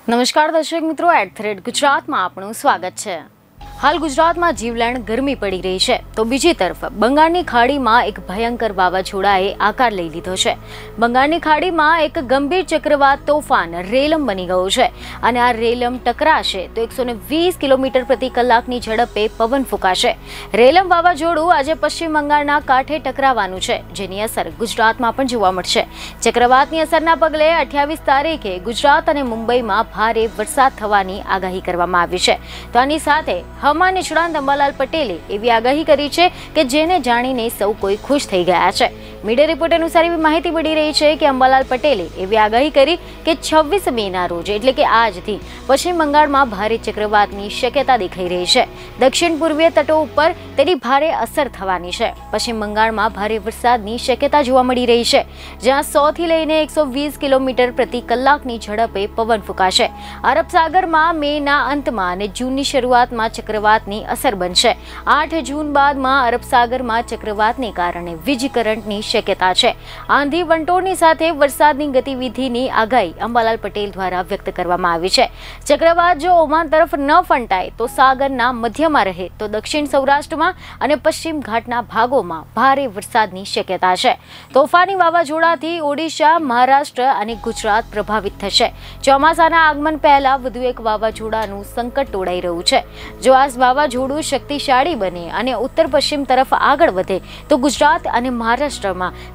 નમસ્કાર દર્શક મિત્રો, @ગુજરાતમાં આપનું સ્વાગત છે। હાલ ગુજરાતમાં જીવલેણ ગરમી પડી રહી છે, તો બીજી તરફ બંગાળની ખાડીમાં એક ભયંકર વાવાઝોડાએ આકાર લઈ લીધો છે। બંગાળની ખાડીમાં એક ગંભીર ચક્રવાત તોફાન રેલમ બની ગયું છે અને આ રેલમ ટકરાશે તો 120 કિલોમીટર પ્રતિ કલાકની ઝડપે પવન ફૂંકાશે। રેલમ વાવાઝોડું આજે પશ્ચિમ બંગાળના કાંઠે ટકરાવાનું છે, જેની અસર ગુજરાતમાં પણ જોવા મળશે। ચક્રવાતની અસરના પગલે 28 તારીખે ગુજરાત અને મુંબઈમાં ભારે વરસાદ થવાની આગાહી કરવામાં આવી છે। તો આની સાથે હવામાન નિષ્ણાંત અંબાલાલ પટેલે એવી આગાહી કરી છે કે જેને જાણીને સૌ કોઈ ખુશ થઈ ગયા છે। મીડિયા રિપોર્ટ અનુસાર એવી માહિતી મળી રહી છે કે અંબાલાલ પટેલે એવી આગાહી કરી કે 26 મેના રોજ એટલે કે આજથી પશ્ચિમ બંગાળમાં ભારે ચક્રવાતની શક્યતા દેખાઈ રહી છે। દક્ષિણ પૂર્વીય તટો ઉપર તેની ભારે અસર થવાની છે। પશ્ચિમ બંગાળમાં ભારે વરસાદની શક્યતા જોવા મળી રહી છે, જ્યાં 100 થી લઈને 120 કિલોમીટર પ્રતિ કલાકની ઝડપે પવન ફૂંકાશે। અરબ સાગરમાં મેના અંતમાં અને જૂનની શરૂઆતમાં ચક્રવાતની અસર બનશે। 8 જૂન બાદમાં અરબ સાગરમાં ચક્રવાતને કારણે વીજ કરંટની શક્યતા છે। આંધી વંટોળની સાથે વરસાદની ગતિવિધિની આગાહી અંબાલાલ પટેલ દ્વારા વ્યક્ત કરવામાં આવી છે। ચક્રવાત જો ઓમાન તરફ ન ફંટાય તો સાગરના મધ્યમાં રહે તો દક્ષિણ સૌરાષ્ટ્રમાં અને પશ્ચિમ ઘાટના ભાગોમાં ભારે વરસાદની શક્યતા છે। તોફાની વાવાઝોડાથી ઓડિશા, મહારાષ્ટ્ર અને ગુજરાત પ્રભાવિત થશે। ચોમાસાના આગમન પહેલા વધુ એક વાવાઝોડાનું સંકટ તોડાઈ રહ્યું છે। જો આ વાવાઝોડું શક્તિશાળી બને અને ઉત્તર પશ્ચિમ તરફ આગળ વધે તો ગુજરાત અને મહારાષ્ટ્રમાં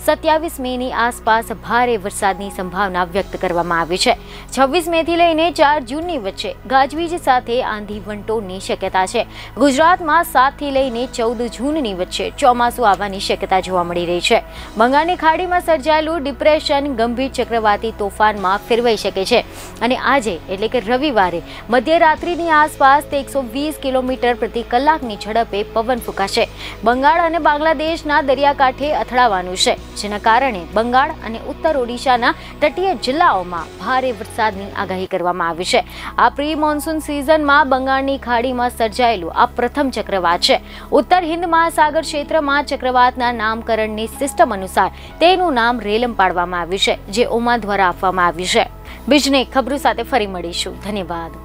27 મેની આસપાસ ભારે વરસાદની સંભાવના વ્યક્ત કરવામાં આવી છે। 26 મેથી લઈને 4 જૂનની વચ્ચે ગાજવીજ સાથે આંધી વંટોળની શક્યતા છે। ગુજરાતમાં 7 થી લઈને 14 જૂનની વચ્ચે ચોમાસું આવવાની શક્યતા જોવા મળી રહી છે। બંગાળની ખાડીમાં સર્જાયેલું ડિપ્રેશન ગંભીર ચક્રવાતી તોફાનમાં ફેરવાઈ શકે છે અને આજે એટલે કે રવિવારે મધ્યરાત્રિની આસપાસ તે 120 કિલોમીટર પ્રતિ કલાકની ઝડપે પવન ફૂંકાશે। બંગાળ અને બાંગ્લાદેશના દરિયાકાંઠે અથડાવાનું છે, જેના કારણે બંગાળ અને ઉત્તર ઓડિશાના તટીય જિલ્લાઓમાં ભારે વરસાદની આગાહી કરવામાં આવી છે। આ પ્રી મોન્સૂન સિઝનમાં બંગાળની ખાડીમાં સર્જાયેલું આ પ્રથમ ચક્રવાત છે। ઉત્તર હિન્દ મહાસાગર ક્ષેત્રમાં ચક્રવાતના નામકરણની સિસ્ટમ અનુસાર તેનું નામ રેલમ પાડવામાં આવ્યું છે, જે ઓમાન દ્વારા આપવામાં આવ્યું છે। બીજને ખબરો સાથે ફરી મળીશું। ધન્યવાદ।